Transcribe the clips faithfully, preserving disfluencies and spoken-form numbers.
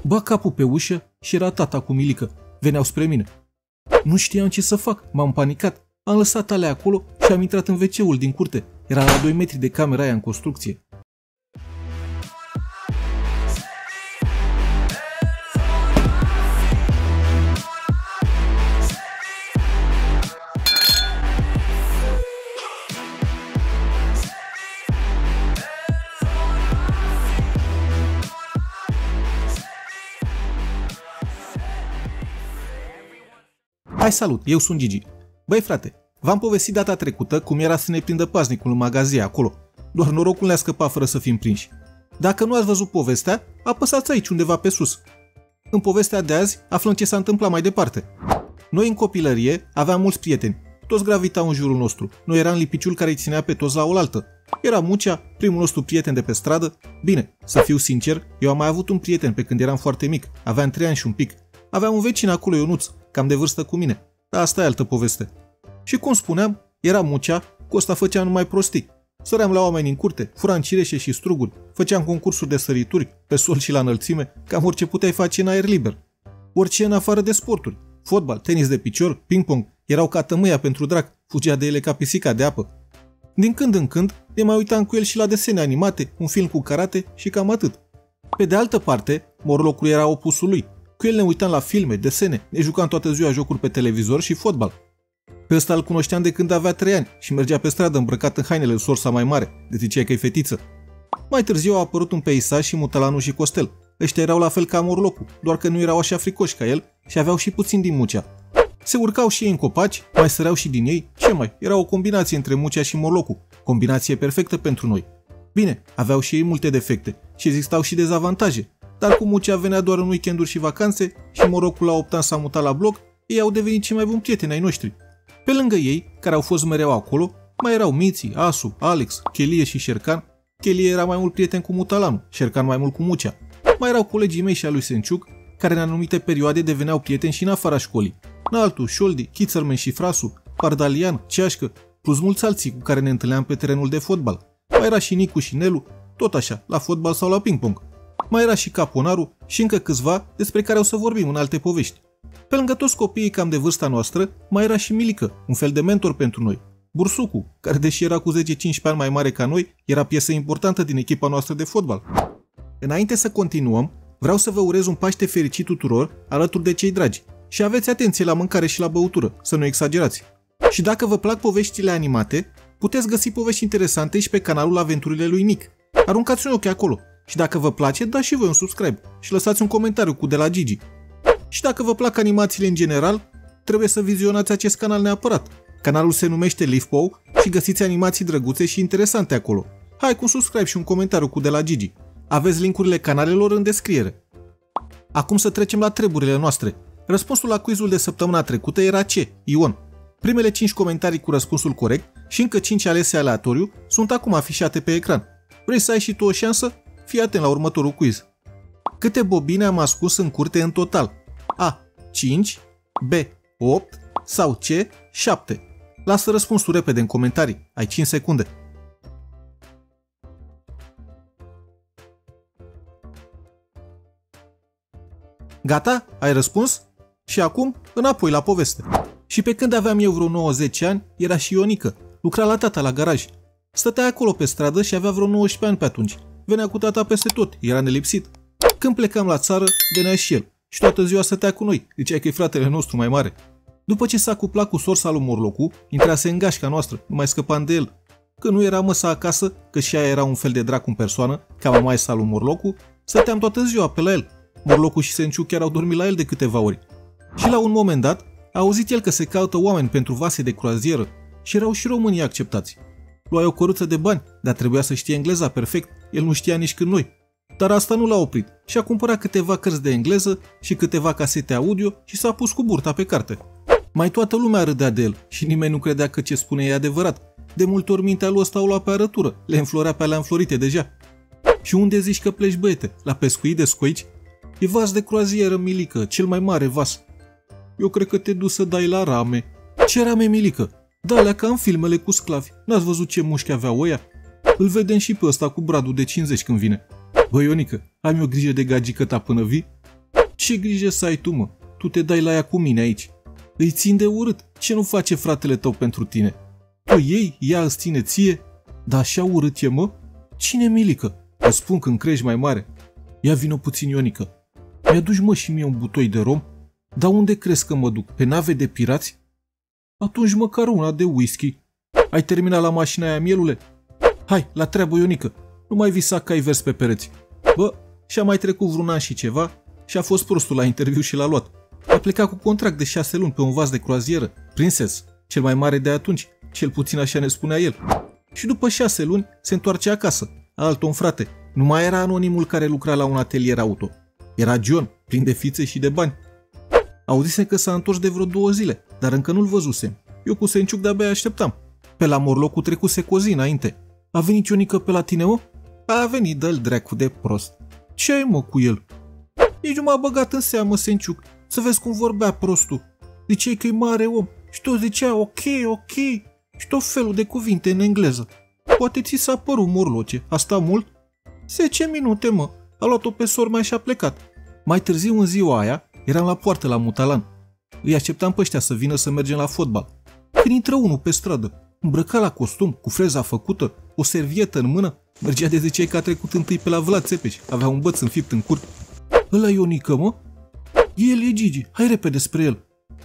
Ba capul pe ușă și era tata cu Milică. Veneau spre mine. Nu știam ce să fac, m-am panicat. Am lăsat alea acolo și am intrat în ve ce-ul din curte. Era la doi metri de camera aia în construcție. Hai, salut, eu sunt Gigi. Băi frate, v-am povestit data trecută cum era să ne prindă paznicul în magazie acolo. Doar norocul ne-a scăpat fără să fim prinși. Dacă nu ați văzut povestea, apăsați aici undeva pe sus. În povestea de azi aflăm ce s-a întâmplat mai departe. Noi în copilărie aveam mulți prieteni. Toți gravitau în jurul nostru. Noi eram lipiciul care îi ținea pe toți la oaltă. Era Mucea, primul nostru prieten de pe stradă. Bine, să fiu sincer, eu am mai avut un prieten pe când eram foarte mic. Aveam trei ani și un pic. Aveam un vecin acolo, Ionuț, cam de vârstă cu mine. Dar asta e altă poveste. Și cum spuneam, era Mucea, Costa făcea numai prostii. Săream la oameni în curte, furam cireșe și struguri, făceam concursuri de sărituri, pe sol și la înălțime, cam orice puteai face în aer liber. Orice în afară de sporturi. Fotbal, tenis de picior, ping-pong, erau ca tămâia pentru drac, fugea de ele ca pisica de apă. Din când în când, ne mai uitam cu el și la desene animate, un film cu karate și cam atât. Pe de altă parte, Morlocul era opusul lui. Cu el ne uitam la filme, desene, ne jucam toată ziua jocuri pe televizor și fotbal. Pe ăsta îl cunoșteam de când avea trei ani și mergea pe stradă îmbrăcat în hainele lui sorsa mai mare, de ziceai că e fetiță. Mai târziu a apărut un peisaj și Mutalanu și Costel. Ăștia erau la fel ca Morlocul, doar că nu erau așa fricoși ca el și aveau și puțin din Mucea. Se urcau și ei în copaci, mai săreau și din ei, ce mai, era o combinație între Mucea și Morlocul, combinație perfectă pentru noi. Bine, aveau și ei multe defecte și existau și dezavantaje. Dar cum Mucea venea doar în weekenduri și vacanțe și Morlocul la opt ani s-a mutat la bloc, ei au devenit cei mai buni prieteni ai noștri. Pe lângă ei, care au fost mereu acolo, mai erau Miții, Asu, Alex, Chelie și Șercan. Chelie era mai mult prieten cu Mutalanu, Șercan mai mult cu Mucea. Mai erau colegii mei și a lui Senciuc, care în anumite perioade deveneau prieteni și în afara școlii. Naltu, Șoldi, Chițărmen și Frasu, Pardalian, Ceașcă, plus mulți alții cu care ne întâlneam pe terenul de fotbal. Mai era și Nicu și Nelu, tot așa, la fotbal sau la ping-pong. Mai era și Caponaru și încă câțiva despre care o să vorbim în alte povești. Pe lângă toți copiii cam de vârsta noastră, mai era și Milică, un fel de mentor pentru noi. Bursucu, care deși era cu zece cincisprezece ani mai mare ca noi, era piesă importantă din echipa noastră de fotbal. Înainte să continuăm, vreau să vă urez un Paște fericit tuturor alături de cei dragi și aveți atenție la mâncare și la băutură, să nu exagerați. Și dacă vă plac poveștile animate, puteți găsi povești interesante și pe canalul Aventurile lui Nic. Aruncați un ochi acolo. Și dacă vă place, dați și voi un subscribe și lăsați un comentariu cu de la Gigi. Și dacă vă plac animațiile în general, trebuie să vizionați acest canal neapărat. Canalul se numește LivePow și găsiți animații drăguțe și interesante acolo. Hai cu un subscribe și un comentariu cu de la Gigi. Aveți linkurile canalelor în descriere. Acum să trecem la treburile noastre. Răspunsul la quizul de săptămâna trecută era C, Ion. Primele cinci comentarii cu răspunsul corect și încă cinci alese aleatoriu sunt acum afișate pe ecran. Vrei să ai și tu o șansă? Fii atent la următorul quiz. Câte bobine am ascuns în curte în total? A. cinci, B. opt sau C. șapte? Lasă răspunsul repede în comentarii. Ai cinci secunde. Gata? Ai răspuns? Și acum, înapoi la poveste. Și pe când aveam eu vreo nouă zece ani, era și Ionică. Lucra la tata la garaj. Stătea acolo pe stradă și avea vreo nouăsprezece ani pe atunci. Venea cu tata peste tot, era nelipsit. Când plecam la țară, venea și el. Și toată ziua stătea cu noi, zicea că e fratele nostru mai mare. După ce s-a cuplat cu sorsa lui Morlocu, intrase în gașca noastră, nu mai scăpam de el. Când nu era măsa acasă, că și aia era un fel de drac în persoană, ca mamaia sa lui Morlocu, stăteam toată ziua pe la el. Morlocu și Senciu chiar au dormit la el de câteva ori. Și la un moment dat, a auzit el că se caută oameni pentru vase de croazieră și erau și românii acceptați. Luai o căruță de bani, dar trebuia să știe engleza perfect, el nu știa nici când noi. Dar asta nu l-a oprit și a cumpărat câteva cărți de engleză și câteva casete audio și s-a pus cu burta pe carte. Mai toată lumea râdea de el și nimeni nu credea că ce spune e adevărat. De multe ori mintea lui ăsta o lua pe arătură, le înflorea pe alea înflorite deja. Și unde zici că pleci, băiete? La pescuit de scoici? E vas de croazieră, Milică, cel mai mare vas. Eu cred că te duci să dai la rame. Ce rame, Milică? Da-alea ca în filmele cu sclavi. N-ați văzut ce mușchi aveau ăia? Îl vedem și pe ăsta cu bradul de cincizeci când vine. Băi, Ionică, am eu grijă de gagică ta până vii? Ce grijă să ai tu, mă? Tu te dai la ea cu mine aici. Îi țin de urât. Ce nu face fratele tău pentru tine? Tu iei, ea îți ține ție? Dar așa urât e, mă? Cine milică? Îți spun când crești mai mare. Ia vină puțin, Ionică. Mi-aduci, mă, și mie un butoi de rom? Dar unde crezi că mă duc? Pe nave de pirați? Atunci măcar una de whisky. Ai terminat la mașina aia, mielule? Hai, la treabă, Ionică. Nu mai visa că ai vers pe pereți. Bă, și-a mai trecut vreun an și ceva și a fost prostul la interviu și l-a luat. A plecat cu contract de șase luni pe un vas de croazieră, Princess, cel mai mare de atunci, cel puțin așa ne spunea el. Și după șase luni se întoarce acasă, altul un frate. Nu mai era anonimul care lucra la un atelier auto. Era John, plin de fițe și de bani. Auzise că s-a întors de vreo două zile, dar încă nu-l văzusem. Eu cu Senciuc de-abia așteptam. Pe la morlocul trecuse cu o zi înainte. A venit Ionică pe la tine, mă? A venit, dă-l dracu de prost. Ce ai, mă, cu el? Nici nu m-a băgat în seamă, Senciuc. Să vezi cum vorbea prostul. Ziceai că e mare om și tot zicea ok, ok și tot felul de cuvinte în engleză. Poate ți s-a părut, morloce. A stat mult? Zece minute, mă. A luat-o pe sormea și a plecat. Mai târziu, în ziua aia, eram la poartă la Mutalan. Îi așteptam pe ăștia să vină să mergem la fotbal. Când intră unul pe stradă, îmbrăcat la costum, cu freza făcută, o servietă în mână, mergea de ziceai că a trecut întâi pe la Vlad Țepeș, avea un băț înfipt în curt. Ăla Ionică, mă? El e Gigi, hai repede spre el.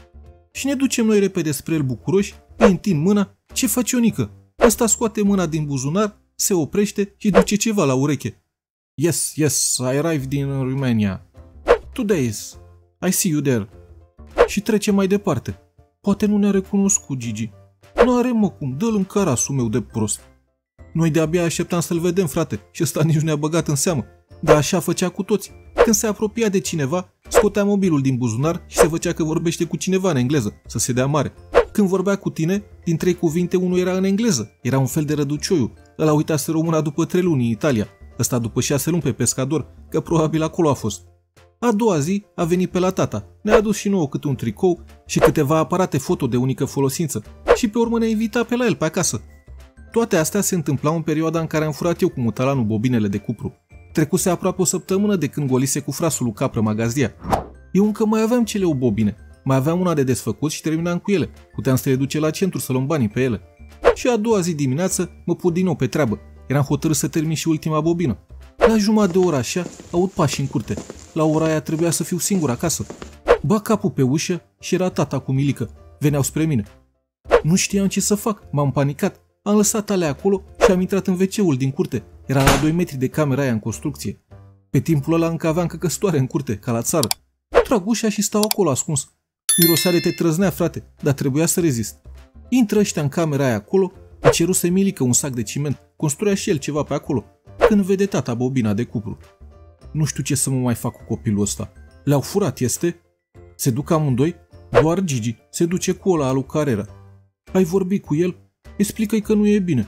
Și ne ducem noi repede spre el bucuroși, îi întind mâna. Ce faci, Ionică? Ăsta scoate mâna din buzunar, se oprește și duce ceva la ureche. Yes, yes, I arrived in Romania. Two days. I see you there. Și trece mai departe. Poate nu ne-a recunoscut Gigi. Nu are, mă, cum, dă-l în carasul meu de prost. Noi de-abia așteptam să-l vedem, frate, și ăsta nici nu ne-a băgat în seamă. Dar așa făcea cu toți. Când se apropia de cineva, scotea mobilul din buzunar și se făcea că vorbește cu cineva în engleză, să se dea mare. Când vorbea cu tine, din trei cuvinte unul era în engleză. Era un fel de răducioiu. Ăla uitase româna după trei luni în Italia. Ăsta după șase luni pe pescador, că probabil acolo a fost. A doua zi a venit pe la tata. Ne-a adus și nouă câte un tricou și câteva aparate foto de unică folosință. Și pe urmă ne-a invitat pe la el, pe acasă. Toate astea se întâmplau în perioada în care am furat eu cu Mutalanul bobinele de cupru. Trecuse aproape o săptămână de când golise cu frasul lui Capră magazia. Eu încă mai aveam cele o bobine. Mai aveam una de desfăcut și terminam cu ele. Puteam să le duce la centru să luăm banii pe ele. Și a doua zi dimineață mă put din nou pe treabă. Eram hotărât să termin și ultima bobină. La jumătate de oră așa aud pași în curte. La ora aia trebuia să fiu singur acasă. Ba capul pe ușă și era tata cu Milică. Veneau spre mine. Nu știam ce să fac, m-am panicat. Am lăsat alea acolo și am intrat în ve ce-ul din curte. Era la doi metri de camera aia în construcție. Pe timpul ăla încă aveam căcăstoare în curte, ca la țară. Trag ușa și stau acolo ascuns. Mirosea de te trăznea, frate, dar trebuia să rezist. Intră ăștia în camera aia acolo, îi ceruse Milică un sac de ciment, construia și el ceva pe acolo. Când vede tata bobina de cupru. Nu știu ce să mă mai fac cu copilul ăsta. Le-au furat, este? Se duc amândoi? Doar Gigi se duce cu ăla lui Carrera. Ai vorbit cu el? Explică-i că nu e bine.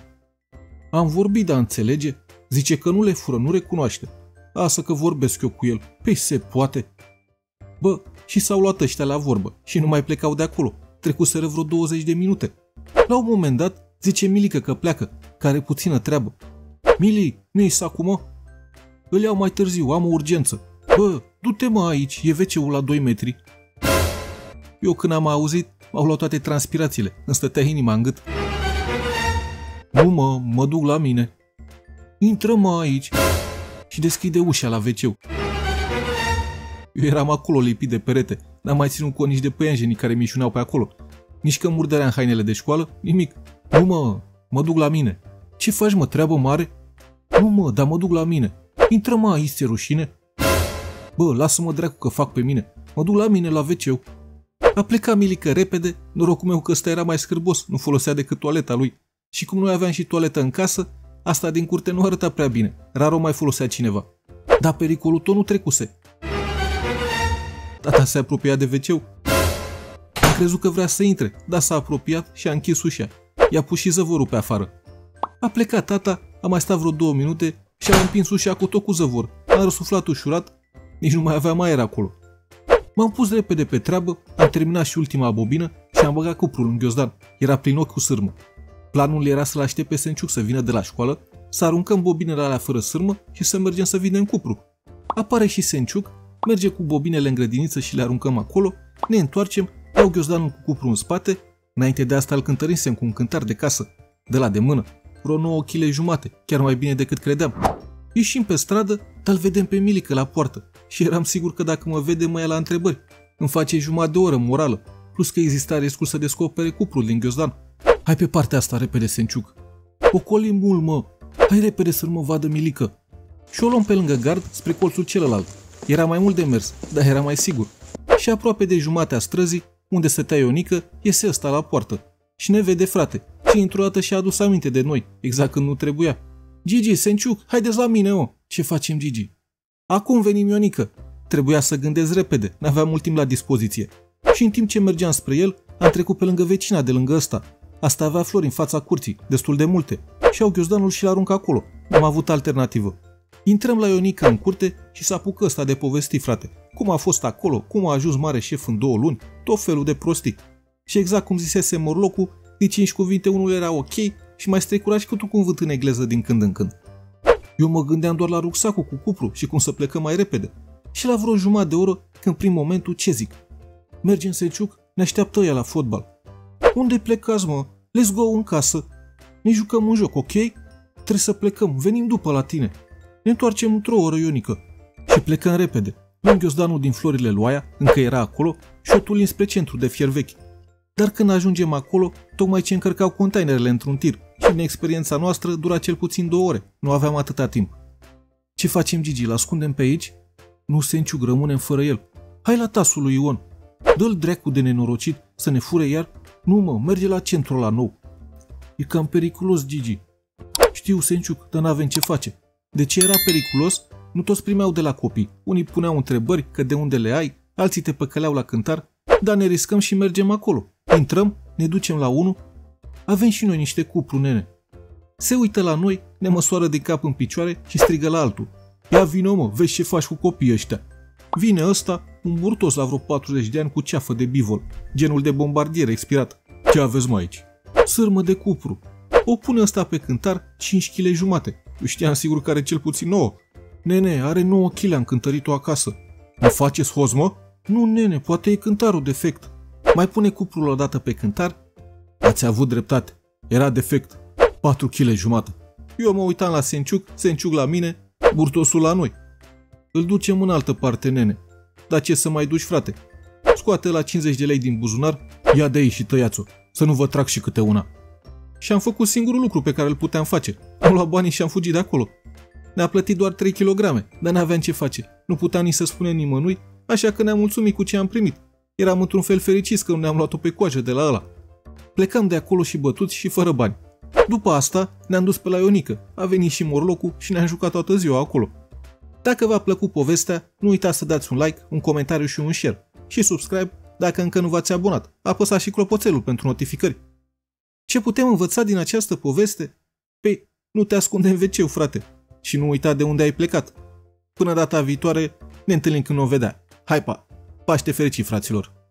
Am vorbit, dar înțelege? Zice că nu le fură, nu recunoaște. Lasă că vorbesc eu cu el. Păi se poate. Bă, și s-au luat ăștia la vorbă și nu mai plecau de acolo. Trecuseră vreo douăzeci de minute. La un moment dat, zice Milică că pleacă, că are puțină treabă. Mili, nu-i sacul, mă? Îl iau mai târziu, am o urgență. Bă, du-te, mă, aici, e ve ce-ul la doi metri. Eu când am auzit, m-au luat toate transpirațiile, îmi stătea inima în gât. Nu, mă, mă duc la mine. Intră, mă, aici și deschide ușa la ve ce-ul. Eu eram acolo lipit de perete, n-am mai ținut cont nici de păianjenii care mișuneau pe acolo, nici că murdărea în hainele de școală, nimic. Nu, mă, mă duc la mine. Ce faci, mă, treabă mare? Nu, mă, dar mă duc la mine. Intră, mă, aici, ți-e rușine? Bă, lasă-mă dracu că fac pe mine. Mă duc la mine, la ve ce-ul. A plecat Milică repede, norocul meu că ăsta era mai scârbos, nu folosea decât toaleta lui. Și cum noi aveam și toaletă în casă, asta din curte nu arăta prea bine. Rar o mai folosea cineva. Dar pericolul tot nu trecuse. Tata se apropia de ve ce-ul. Am crezut că vrea să intre, dar s-a apropiat și a închis ușa. I-a pus și zăvorul pe afară. A plecat tata, a mai stat vreo două minute și a împins ușa cu tot cu zăvor. Am răsuflat ușurat, nici nu mai aveam aer acolo. M-am pus repede pe treabă, am terminat și ultima bobină și am băgat cuprul în ghiozdan. Era plin ochi cu sârmă. Planul era să-l aștept pe Senciuc să vină de la școală, să aruncăm bobinele alea fără sârmă și să mergem să vindem cupru. Apare și Senciuc, merge cu bobinele în grădiniță și le aruncăm acolo, ne întoarcem, iau ghiozdanul cu cupru în spate, înainte de asta îl cântărisem cu un cântar de casă, de la de mână, vreo nouă kilograme jumate, chiar mai bine decât credeam. Ieșim pe stradă, dar-l vedem pe Milică la poartă și eram sigur că dacă mă vede mă ia la întrebări. Îmi face jumătate de oră morală, plus că exista riscul să descopere cuprul din ghiozdan. Hai pe partea asta repede, Senciuc. Ocoli mult, mă. Hai repede să nu mă vadă Milică. Și o luăm pe lângă gard spre colțul celălalt. Era mai mult de mers, dar era mai sigur. Și aproape de jumatea străzii, unde stătea Ionică, iese ăsta la poartă. Și ne vede, frate. Și într-o dată și-a adus aminte de noi, exact când nu trebuia. Gigi, Senciuc, haideți la mine, o. Ce facem, Gigi? Acum venim, Ionică. Trebuia să gândesc repede, n-aveam mult timp la dispoziție. Și în timp ce mergeam spre el, am trecut pe lângă vecina de lângă ăsta. Asta avea flori în fața curții, destul de multe. Și au ghiozdanul și l-arunc acolo. N-am avut alternativă. Intrăm la Ionică în curte și s-a apucat ăsta de povesti, frate. Cum a fost acolo, cum a ajuns mare șef în două luni, tot felul de prostii. Și exact cum zisese morlocul, din cinci cuvinte unul era ok și mai strecura și cât un cuvânt în engleză din când în când. Eu mă gândeam doar la rucsacul cu cupru și cum să plecăm mai repede. Și la vreo jumătate de oră, când prin momentul, ce zic? Mergem, Senciuc, ne așteaptă ăia la fotbal. Unde plecați, mă? Let's go în casă. Ne jucăm un joc, ok? Trebuie să plecăm, venim după la tine. Ne întoarcem într-o oră, Ionică. Și plecăm repede. Luăm ghiozdanul din florile lui Aia, încă era acolo, și o tulim spre centru de fier vechi. Dar când ajungem acolo, tocmai ce încărcau containerele într-un tir și în experiența noastră dura cel puțin două ore. Nu aveam atâta timp. Ce facem, Gigi? L-ascundem pe aici? Nu, Senciuc, rămânem fără el. Hai la tasul lui Ion. Dă-l dracu de nenorocit să ne fure iar. Nu, mă, merge la centru la nou. E cam periculos, Gigi. Știu, Senciuc, dar n-avem ce face. De ce era periculos? Nu toți primeau de la copii. Unii puneau întrebări că de unde le ai, alții te păcăleau la cântar, dar ne riscăm și mergem acolo. Intrăm, ne ducem la unul. Avem și noi niște cupru, nene. Se uită la noi, ne măsoară de cap în picioare și strigă la altul. Ia vină, mă, vezi ce faci cu copiii ăștia. Vine ăsta, un burtos la vreo patruzeci de ani cu ceafă de bivol, genul de bombardier expirat. Ce aveți mai aici? Sârmă de cupru. O pune ăsta pe cântar, cinci kilograme jumate. Eu știam sigur că are cel puțin nouă. Nene, are nouă kilograme, am cântărit-o acasă. Nu faceți hoz, mă? Nu, nene, poate e cântarul defect. Mai pune cuprul odată pe cântar. Ați avut dreptate. Era defect. patru kilograme jumate. Eu mă uitam la Senciuc, Senciuc la mine, burtosul la noi. Îl ducem în altă parte, nene. Dar ce să mai duci, frate? Scoate la cincizeci de lei din buzunar, ia de aici și tăiați-o, să nu vă trag și câte una. Și am făcut singurul lucru pe care îl puteam face. Am luat banii și am fugit de acolo. Ne-a plătit doar trei kilograme, dar n-aveam ce face. Nu puteam nici să spunem nimănui, așa că ne-am mulțumit cu ce am primit. Eram într-un fel fericiți că nu ne-am luat-o pe coajă de la ăla. Plecam de acolo și bătuți și fără bani. După asta ne-am dus pe la Ionică, a venit și morlocul și ne-am jucat toată ziua acolo. Dacă v-a plăcut povestea, nu uitați să dați un like, un comentariu și un share. Și subscribe dacă încă nu v-ați abonat. Apăsați și clopoțelul pentru notificări. Ce putem învăța din această poveste? Păi, nu te ascunde în ve ce-ul, frate. Și nu uita de unde ai plecat. Până data viitoare, ne întâlnim când o vedea. Hai, pa! Paște fericit, fraților!